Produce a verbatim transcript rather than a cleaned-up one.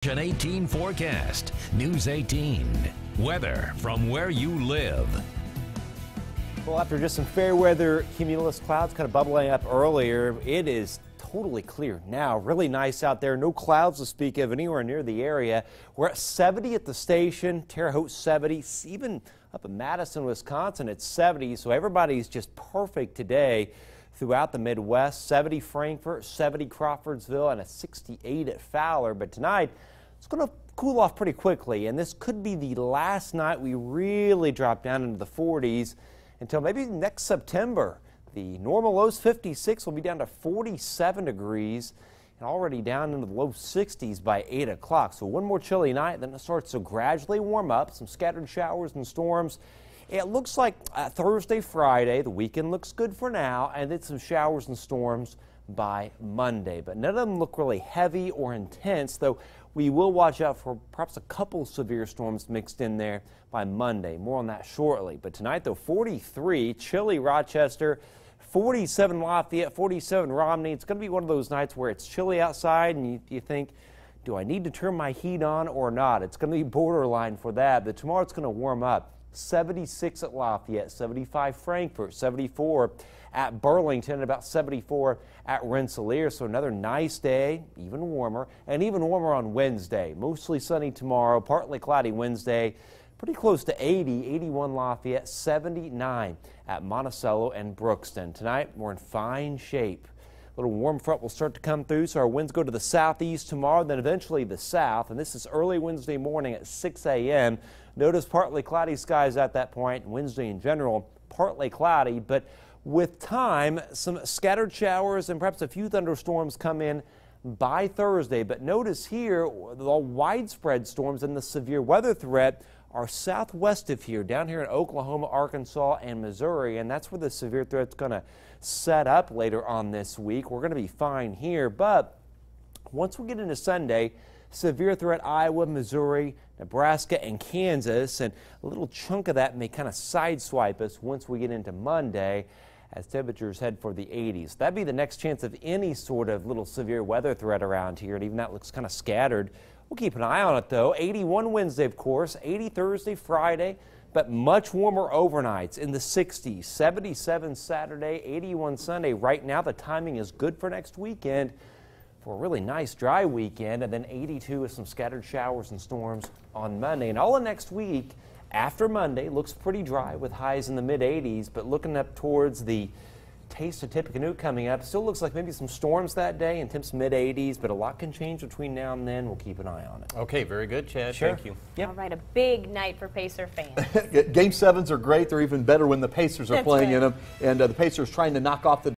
eighteen forecast. News eighteen. Weather from where you live. Well, after just some fair weather cumulus clouds kind of bubbling up earlier, it is totally clear now. Really nice out there. No clouds to speak of anywhere near the area. We're at seventy at the station. Terre Haute seventy. Even up in Madison, Wisconsin, it's seventy. So everybody's just perfect today throughout the Midwest. seventy Frankfort, seventy Crawfordsville, and a sixty-eight at Fowler. But tonight, it's going to cool off pretty quickly, and this could be the last night we really drop down into the forties until maybe next September. The normal lows fifty-six will be down to forty-seven degrees and already down into the low sixties by eight o'clock. So one more chilly night, then it starts to gradually warm up. Some scattered showers and storms. It looks like uh, Thursday, Friday, the weekend looks good for now, and then some showers and storms by Monday. But none of them look really heavy or intense, though we will watch out for perhaps a couple severe storms mixed in there by Monday. More on that shortly. But tonight, though, forty-three, chilly Rochester, forty-seven Lafayette, forty-seven Romney. It's going to be one of those nights where it's chilly outside and you, you think, do I need to turn my heat on or not? It's going to be borderline for that, but tomorrow it's going to warm up. seventy-six at Lafayette, seventy-five Frankfort, seventy-four at Burlington, about seventy-four at Rensselaer. So another nice day, even warmer, and even warmer on Wednesday. Mostly sunny tomorrow, partly cloudy Wednesday, pretty close to eighty, eighty-one Lafayette, seventy-nine at Monticello and Brookston. Tonight, we're in fine shape. A little warm front will start to come through, so our winds go to the southeast tomorrow, then eventually the south, and this is early Wednesday morning at six A M Notice partly cloudy skies at that point. Wednesday in general, partly cloudy, but with time, some scattered showers and perhaps a few thunderstorms come in by Thursday. But notice here, the widespread storms and the severe weather threat are southwest of here, down here in Oklahoma, Arkansas, and Missouri, and that's where the severe threat's going to set up later on this week. We're going to be fine here, but once we get into Sunday, severe threat Iowa, Missouri, Nebraska, and Kansas, and a little chunk of that may kind of sideswipe us once we get into Monday as temperatures head for the eighties. That'd be the next chance of any sort of little severe weather threat around here, and even that looks kind of scattered. We'll keep an eye on it, though. eighty-one Wednesday, of course, eighty Thursday, Friday, but much warmer overnights in the sixties. seventy-seven Saturday, eighty-one Sunday. Right now, the timing is good for next weekend for a really nice dry weekend, and then eighty-two with some scattered showers and storms on Monday. And all of next week after Monday looks pretty dry with highs in the mid eighties, but looking up towards the taste of Tippecanoe coming up, still looks like maybe some storms that day and temps mid eighties, but a lot can change between now and then. We'll keep an eye on it. Okay, very good, Chad. Sure. Thank you. Yep. All right, a big night for Pacer fans. Game sevens are great. They're even better when the Pacers are That's playing right. in them. And uh, the Pacers trying to knock off the